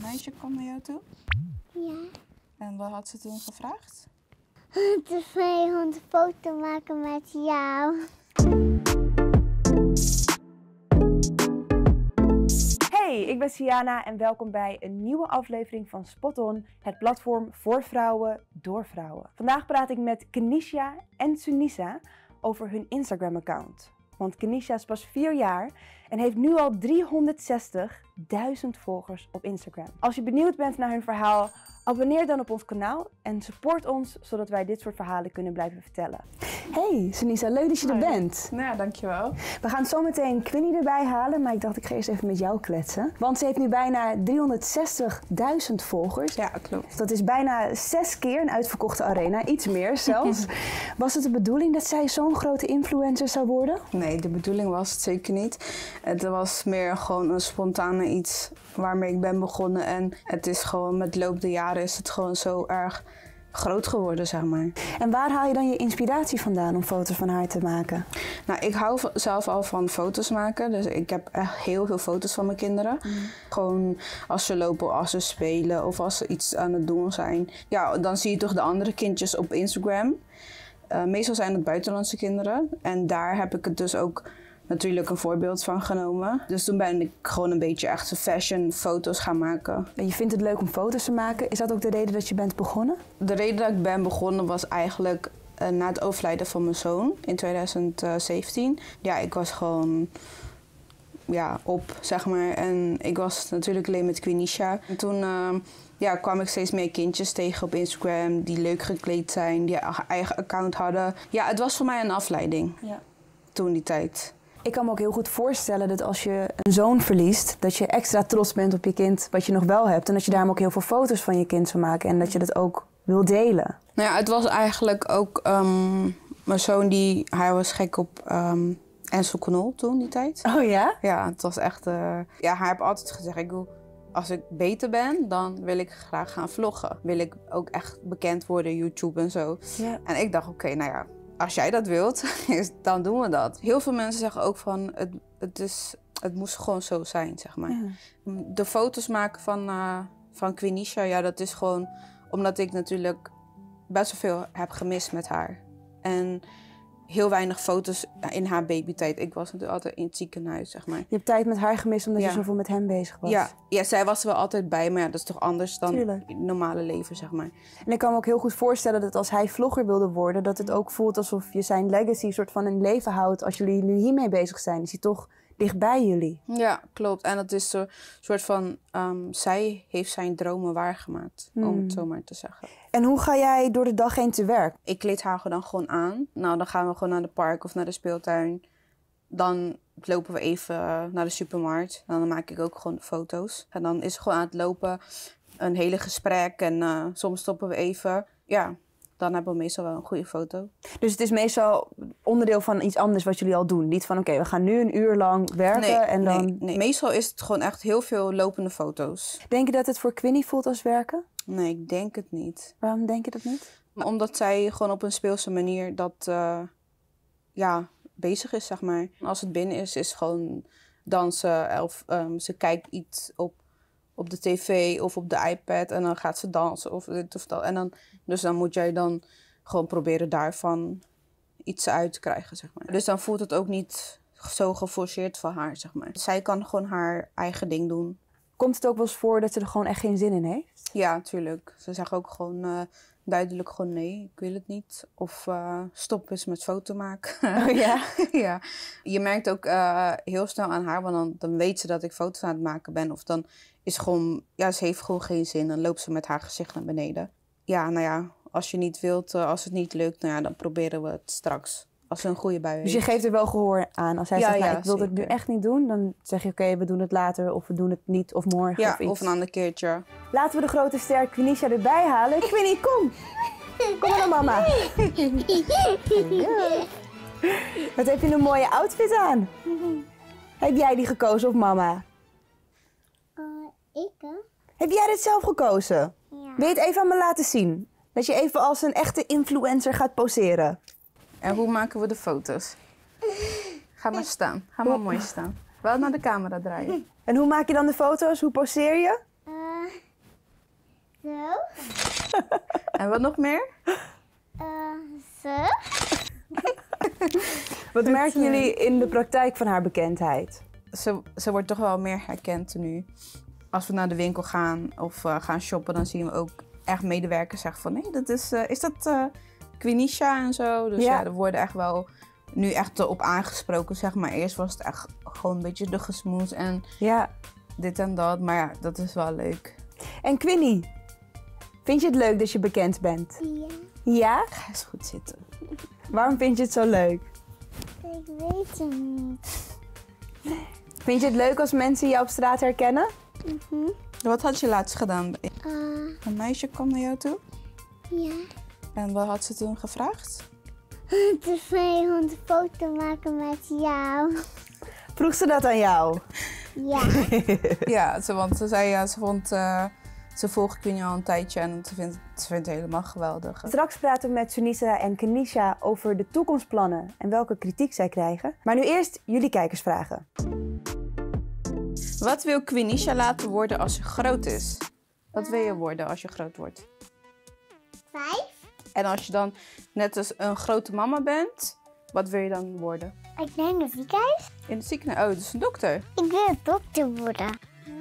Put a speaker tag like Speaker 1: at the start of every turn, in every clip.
Speaker 1: meisje kwam naar jou toe?
Speaker 2: Ja.
Speaker 1: En wat had ze toen gevraagd?
Speaker 2: Te veel om een foto maken met jou.
Speaker 3: Hey, ik ben Siana en welkom bij een nieuwe aflevering van Spot On, het platform voor vrouwen door vrouwen. Vandaag praat ik met Kenisha en Sunisa over hun Instagram-account. Want Kenisha is pas 4 jaar en heeft nu al 360.000 volgers op Instagram. Als je benieuwd bent naar hun verhaal, abonneer dan op ons kanaal en support ons, zodat wij dit soort verhalen kunnen blijven vertellen. Hey Sunisa, leuk dat je er bent.
Speaker 1: Nou ja, dankjewel.
Speaker 3: We gaan zo meteen Quinny erbij halen, maar ik dacht ik ga eerst even met jou kletsen. Want ze heeft nu bijna 360.000 volgers.
Speaker 1: Ja, klopt.
Speaker 3: Dat is bijna 6 keer een uitverkochte arena, iets meer zelfs. Was het de bedoeling dat zij zo'n grote influencer zou worden?
Speaker 1: Nee, de bedoeling was het zeker niet. Het was meer gewoon een spontane iets waarmee ik ben begonnen. En het is gewoon met de loop der jaren is het gewoon zo erg groot geworden, zeg maar.
Speaker 3: En waar haal je dan je inspiratie vandaan om foto's van haar te maken?
Speaker 1: Nou, ik hou zelf al van foto's maken. Dus ik heb echt heel veel foto's van mijn kinderen. Gewoon als ze lopen, als ze spelen of als ze iets aan het doen zijn. Ja, dan zie je toch de andere kindjes op Instagram. Meestal zijn het buitenlandse kinderen. En daar heb ik het dus ook natuurlijk een voorbeeld van genomen. Dus toen ben ik gewoon een beetje echt fashion foto's gaan maken.
Speaker 3: En je vindt het leuk om foto's te maken. Is dat ook de reden dat je bent begonnen?
Speaker 1: De reden dat ik ben begonnen was eigenlijk na het overlijden van mijn zoon in 2017. Ja, ik was gewoon op, zeg maar. En ik was natuurlijk alleen met Kenisha. En toen kwam ik steeds meer kindjes tegen op Instagram die leuk gekleed zijn, die eigen account hadden. Ja, het was voor mij een afleiding.
Speaker 3: Ja.
Speaker 1: Toen die tijd.
Speaker 3: Ik kan me ook heel goed voorstellen dat als je een zoon verliest, dat je extra trots bent op je kind wat je nog wel hebt. En dat je daarom ook heel veel foto's van je kind zou maken en dat je dat ook wil delen. Nou
Speaker 1: ja, het was eigenlijk ook mijn zoon hij was gek op Ensel Knol toen die tijd.
Speaker 3: Oh ja?
Speaker 1: Ja, het was echt. Hij heeft altijd gezegd, als ik beter ben, dan wil ik graag gaan vloggen. Wil ik ook echt bekend worden, YouTube en zo.
Speaker 3: Ja.
Speaker 1: En ik dacht, oké, nou ja, als jij dat wilt, dan doen we dat. Heel veel mensen zeggen ook van, het moest gewoon zo zijn, zeg maar. Ja. De foto's maken van Kenisha, ja, dat is gewoon omdat ik natuurlijk best wel veel heb gemist met haar. En heel weinig foto's in haar babytijd. Ik was natuurlijk altijd in het ziekenhuis, zeg maar.
Speaker 3: Je hebt tijd met haar gemist omdat je zoveel met hem bezig was.
Speaker 1: Ja, zij was er wel altijd bij, maar ja, dat is toch anders dan het normale leven, zeg maar.
Speaker 3: En ik kan me ook heel goed voorstellen dat als hij vlogger wilde worden, dat het ook voelt alsof je zijn legacy soort van in leven houdt. Als jullie nu hiermee bezig zijn, is hij toch dichtbij jullie.
Speaker 1: Ja, klopt. En dat is een soort van, zij heeft zijn dromen waargemaakt, om het zo maar te zeggen.
Speaker 3: En hoe ga jij door de dag heen te werk?
Speaker 1: Ik kleed haar dan gewoon aan. Nou, dan gaan we gewoon naar de park of naar de speeltuin. Dan lopen we even naar de supermarkt. En dan maak ik ook gewoon foto's. En dan is ze gewoon aan het lopen, een hele gesprek. En soms stoppen we even. Ja, dan hebben we meestal wel een goede foto.
Speaker 3: Dus het is meestal onderdeel van iets anders wat jullie al doen? Niet van oké, we gaan nu een uur lang werken en dan...
Speaker 1: Nee, meestal is het gewoon echt heel veel lopende foto's.
Speaker 3: Denk je dat het voor Quinny voelt als werken?
Speaker 1: Nee, ik denk het niet.
Speaker 3: Waarom denk je dat niet?
Speaker 1: Omdat zij gewoon op een speelse manier bezig is, zeg maar. Als het binnen is het gewoon dansen. Of ze kijkt iets op de tv of op de iPad en dan gaat ze dansen of dit of dat. En dan moet jij dan gewoon proberen daarvan iets uit te krijgen, zeg maar. Dus dan voelt het ook niet zo geforceerd voor haar, zeg maar. Zij kan gewoon haar eigen ding doen.
Speaker 3: Komt het ook wel eens voor dat ze er gewoon echt geen zin in heeft?
Speaker 1: Ja, natuurlijk. Ze zeggen ook gewoon duidelijk gewoon nee, ik wil het niet. Of stop eens met foto maken.
Speaker 3: Oh ja?
Speaker 1: Ja. Je merkt ook heel snel aan haar, want dan weet ze dat ik foto's aan het maken ben. Of dan is gewoon, ja, ze heeft gewoon geen zin. Dan loopt ze met haar gezicht naar beneden. Ja, nou ja, als je niet wilt, als het niet lukt, nou ja, dan proberen we het straks. Als ze een goede bui heeft.
Speaker 3: Dus je geeft er wel gehoor aan. Als hij zegt, nou, ik wil
Speaker 1: zeker.
Speaker 3: het nu echt niet doen, dan zeg je oké, we doen het later of we doen het niet of morgen of iets.
Speaker 1: Of een ander keertje.
Speaker 3: Laten we de grote ster Kenisha erbij halen. Quinny, kom! Kom maar dan, mama. Ja. Wat heb je een mooie outfit aan? Heb jij die gekozen of mama?
Speaker 2: Ik?
Speaker 3: Heb jij dit zelf gekozen?
Speaker 2: Ja.
Speaker 3: Wil je het even aan me laten zien? Dat je even als een echte influencer gaat poseren.
Speaker 1: En hoe maken we de foto's? Ga maar staan. Ga maar mooi staan. Wel naar de camera draaien.
Speaker 3: En hoe maak je dan de foto's? Hoe poseer je?
Speaker 2: Zo.
Speaker 1: En wat nog meer?
Speaker 2: Zo.
Speaker 3: Wat merken jullie in de praktijk van haar bekendheid?
Speaker 1: Ze wordt toch wel meer herkend nu. Als we naar de winkel gaan of gaan shoppen, dan zien we ook echt medewerkers zeggen van... nee, dat is dat Quinisha en zo? Dus ja, er worden echt wel nu echt op aangesproken, zeg maar. Eerst was het echt gewoon een beetje de gesmoes en dit en dat. Maar ja, dat is wel leuk.
Speaker 3: En Quinnie, vind je het leuk dat je bekend bent?
Speaker 2: Ja.
Speaker 3: Ja?
Speaker 1: Ga eens goed zitten.
Speaker 3: Waarom vind je het zo leuk?
Speaker 2: Ik weet het niet.
Speaker 3: Vind je het leuk als mensen jou op straat herkennen?
Speaker 1: Wat had je laatst gedaan? Een meisje kwam naar jou toe.
Speaker 2: Ja.
Speaker 1: En wat had ze toen gevraagd?
Speaker 2: Het is fijn om een foto maken met jou.
Speaker 3: Vroeg ze dat aan jou?
Speaker 2: Ja.
Speaker 1: Ja, want ze zei ja, ze volgt Quinnie al een tijdje en ze vindt het helemaal geweldig.
Speaker 3: Straks praten we met Sunisa en Kenisha over de toekomstplannen en welke kritiek zij krijgen. Maar nu eerst jullie kijkersvragen.
Speaker 1: Wat wil Quinisha laten worden als ze groot is? Wat wil je worden als je groot wordt?
Speaker 2: 5.
Speaker 1: En als je dan net als een grote mama bent, wat wil je dan worden?
Speaker 2: Ik denk een ziekenhuis.
Speaker 1: In het ziekenhuis? Oh, dus een dokter.
Speaker 2: Ik wil dokter worden.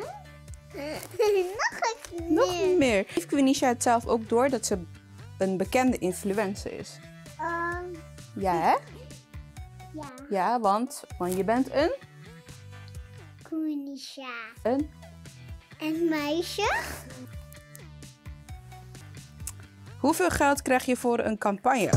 Speaker 1: Nog meer. Heeft Quinisha het zelf ook door dat ze een bekende influencer is? Ja, hè?
Speaker 2: Ja.
Speaker 1: Ja, want je bent een
Speaker 2: Quinisha.
Speaker 1: Een
Speaker 2: meisje.
Speaker 1: Hoeveel geld krijg je voor een campagne?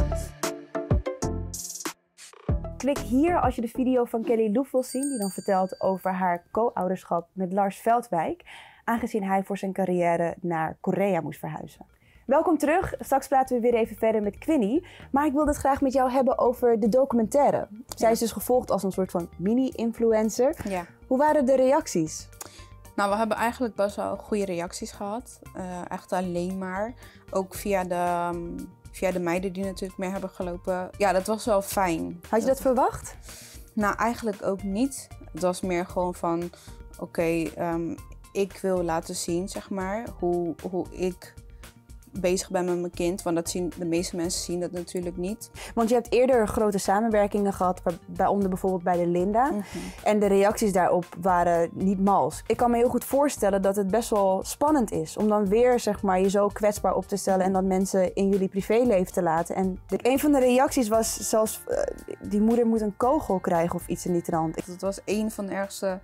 Speaker 3: Klik hier als je de video van Kelly Loef wil zien, die dan vertelt over haar co-ouderschap met Lars Veldwijk, aangezien hij voor zijn carrière naar Korea moest verhuizen. Welkom terug. Straks praten we weer even verder met Quinnie. Maar ik wilde het graag met jou hebben over de documentaire. Zij is dus gevolgd als een soort van mini-influencer.
Speaker 1: Ja.
Speaker 3: Hoe waren de reacties?
Speaker 1: Nou, we hebben eigenlijk best wel goede reacties gehad. Echt alleen maar. Ook via de meiden die natuurlijk mee hebben gelopen. Ja, dat was wel fijn.
Speaker 3: Had je dat verwacht?
Speaker 1: Nou, eigenlijk ook niet. Het was meer gewoon van, oké, ik wil laten zien, zeg maar, hoe ik bezig ben met mijn kind. Want de meeste mensen zien dat natuurlijk niet.
Speaker 3: Want je hebt eerder grote samenwerkingen gehad, waaronder bijvoorbeeld bij de Linda. En de reacties daarop waren niet mals. Ik kan me heel goed voorstellen dat het best wel spannend is om dan weer, zeg maar, je zo kwetsbaar op te stellen en dan mensen in jullie privéleven te laten. En een van de reacties was zelfs, die moeder moet een kogel krijgen of iets in die trant.
Speaker 1: Dat was een van de ergste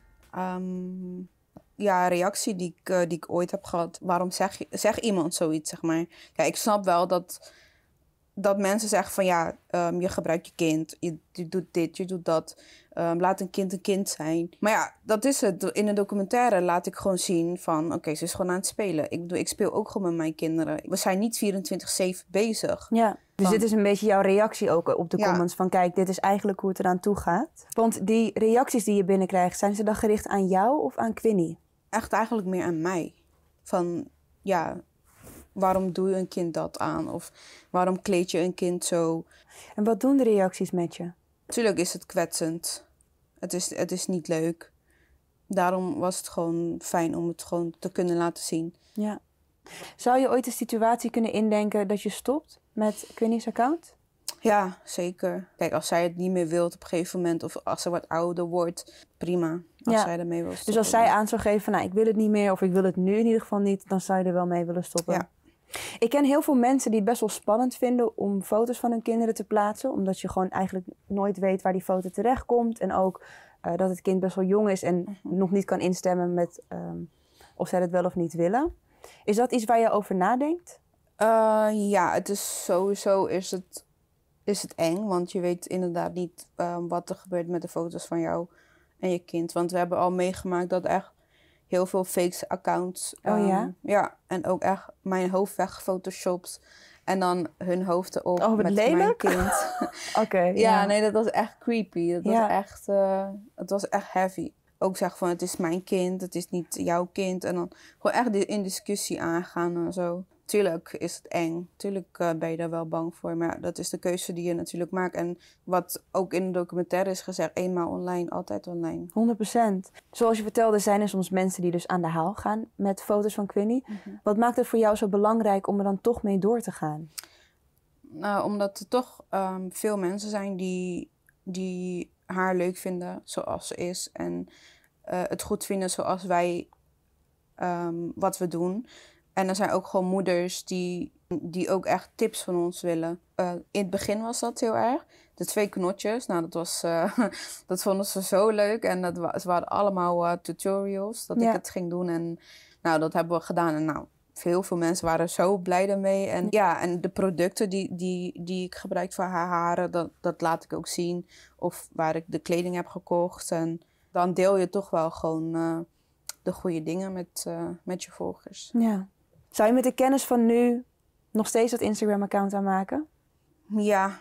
Speaker 1: reactie die ik ooit heb gehad. Waarom zeg iemand zoiets, zeg maar? Ja, ik snap wel dat mensen zeggen van ja, je gebruikt je kind, je doet dit, je doet dat. Laat een kind zijn. Maar ja, dat is het. In de documentaire laat ik gewoon zien van oké, ze is gewoon aan het spelen. Ik bedoel, ik speel ook gewoon met mijn kinderen. We zijn niet 24/7 bezig.
Speaker 3: Ja. Dus dit is een beetje jouw reactie ook op de comments van kijk, dit is eigenlijk hoe het eraan toe gaat. Want die reacties die je binnenkrijgt, zijn ze dan gericht aan jou of aan Quinnie?
Speaker 1: Echt eigenlijk meer aan mij. Van ja, waarom doe je een kind dat aan? Of waarom kleed je een kind zo?
Speaker 3: En wat doen de reacties met je?
Speaker 1: Natuurlijk is het kwetsend. Het is niet leuk. Daarom was het gewoon fijn om het gewoon te kunnen laten zien.
Speaker 3: Ja. Zou je ooit de situatie kunnen indenken dat je stopt met Quinnie's account?
Speaker 1: Ja, zeker. Kijk, als zij het niet meer wilt op een gegeven moment of als ze wat ouder wordt, prima. Als zij ermee wil stoppen.
Speaker 3: Dus als zij aan zou geven van, nou, ik wil het niet meer of ik wil het nu in ieder geval niet, dan zou je er wel mee willen stoppen.
Speaker 1: Ja.
Speaker 3: Ik ken heel veel mensen die het best wel spannend vinden om foto's van hun kinderen te plaatsen. Omdat je gewoon eigenlijk nooit weet waar die foto terechtkomt. En ook dat het kind best wel jong is en nog niet kan instemmen met of zij het wel of niet willen. Is dat iets waar je over nadenkt?
Speaker 1: Ja, het is sowieso is het eng. Want je weet inderdaad niet wat er gebeurt met de foto's van jou en je kind. Want we hebben al meegemaakt dat echt heel veel fake accounts. Ja, en ook echt mijn hoofd weggefotoshopt. En dan hun hoofd erop met mijn kind.
Speaker 3: Oké.
Speaker 1: Ja, nee, dat was echt creepy. Dat was echt, het was echt heavy. Ook zeggen van, het is mijn kind, het is niet jouw kind. En dan gewoon echt in discussie aangaan en zo. tuurlijk is het eng. Tuurlijk ben je daar wel bang voor. Maar dat is de keuze die je natuurlijk maakt. En wat ook in de documentaire is gezegd, eenmaal online, altijd online.
Speaker 3: 100%. Zoals je vertelde, zijn er soms mensen die dus aan de haal gaan met foto's van Quinny. Wat maakt het voor jou zo belangrijk om er dan toch mee door te gaan?
Speaker 1: Nou, omdat er toch veel mensen zijn die haar leuk vinden zoals ze is. En het goed vinden zoals wij wat we doen. En er zijn ook gewoon moeders die ook echt tips van ons willen. In het begin was dat heel erg. De 2 knotjes, nou dat vonden ze zo leuk. En ze waren allemaal tutorials dat ik het ging doen. En nou, dat hebben we gedaan. En nou, heel veel mensen waren zo blij daarmee. En ja, en de producten die ik gebruik voor haar haren, dat laat ik ook zien. Of waar ik de kleding heb gekocht. En dan deel je toch wel gewoon de goede dingen met je volgers.
Speaker 3: Ja. Zou je met de kennis van nu nog steeds dat Instagram-account aanmaken?
Speaker 1: Ja.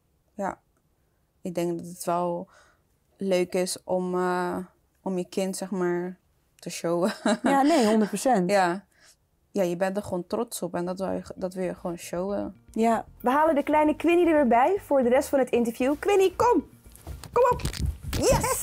Speaker 1: Ik denk dat het wel leuk is om je kind, zeg maar, te showen.
Speaker 3: Ja, nee, 100%.
Speaker 1: Ja, je bent er gewoon trots op en dat wil je gewoon showen.
Speaker 3: Ja, we halen de kleine Quinny er weer bij voor de rest van het interview. Quinny, kom! Kom op! Yes!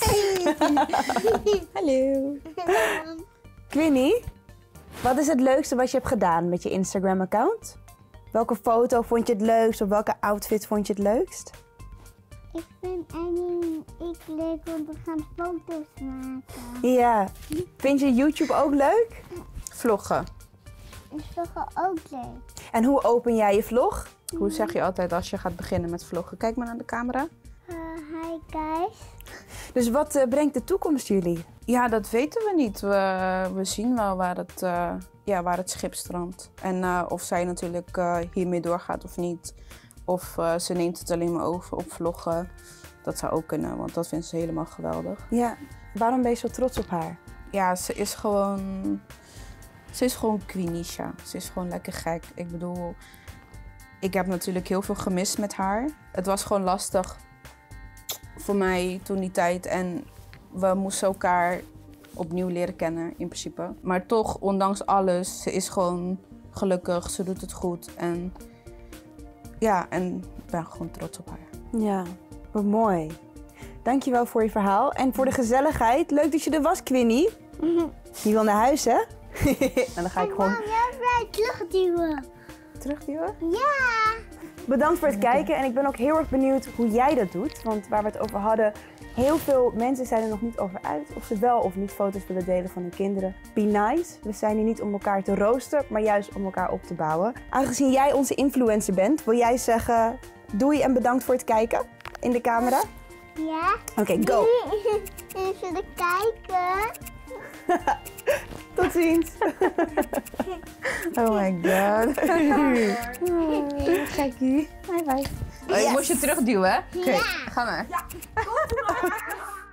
Speaker 3: Hallo! Quinny, wat is het leukste wat je hebt gedaan met je Instagram-account? Welke foto vond je het leukst of welke outfit vond je het leukst?
Speaker 2: Ik vind Annie en ik leuk om te gaan foto's maken.
Speaker 3: Ja. Vind je YouTube ook leuk?
Speaker 1: Vloggen.
Speaker 2: Is toch ook leuk?
Speaker 3: En hoe open jij je vlog?
Speaker 1: Hoe zeg je altijd als je gaat beginnen met vloggen? Kijk maar naar de camera.
Speaker 2: Hi guys.
Speaker 3: Dus wat brengt de toekomst jullie?
Speaker 1: Ja, dat weten we niet. We zien wel waar het schip strandt. En of zij natuurlijk hiermee doorgaat of niet. Of ze neemt het alleen maar over op vloggen. Dat zou ook kunnen, want dat vindt ze helemaal geweldig.
Speaker 3: Ja, waarom ben je zo trots op haar?
Speaker 1: Ja, ze is gewoon Quenisha. Ze is gewoon lekker gek. Ik bedoel, ik heb natuurlijk heel veel gemist met haar. Het was gewoon lastig voor mij toen die tijd. En we moesten elkaar opnieuw leren kennen, in principe. Maar toch, ondanks alles, ze is gewoon gelukkig. Ze doet het goed. En ja, en ik ben gewoon trots op haar.
Speaker 3: Ja, wat mooi. Dankjewel voor je verhaal en voor de gezelligheid. Leuk dat je er was, Quinny. Je wil naar huis, hè? En dan ga ik gewoon...
Speaker 2: Mam, jij mij terugduwen.
Speaker 3: Terugduwen?
Speaker 2: Ja.
Speaker 3: Bedankt voor het kijken en ik ben ook heel erg benieuwd hoe jij dat doet. Want waar we het over hadden, heel veel mensen zijn er nog niet over uit of ze wel of niet foto's willen delen van hun kinderen. Be nice. We zijn hier niet om elkaar te roosten, maar juist om elkaar op te bouwen. Aangezien jij onze influencer bent, wil jij zeggen doei en bedankt voor het kijken in de camera?
Speaker 2: Ja.
Speaker 3: Oké, go!
Speaker 2: Even de kijken.
Speaker 3: Tot ziens!
Speaker 1: Oh my god.
Speaker 3: Gekkie. Bye bye.
Speaker 1: Ik moest je terugduwen, hè? Oké,
Speaker 2: Ja.
Speaker 1: ga maar.
Speaker 3: Ja, kom maar!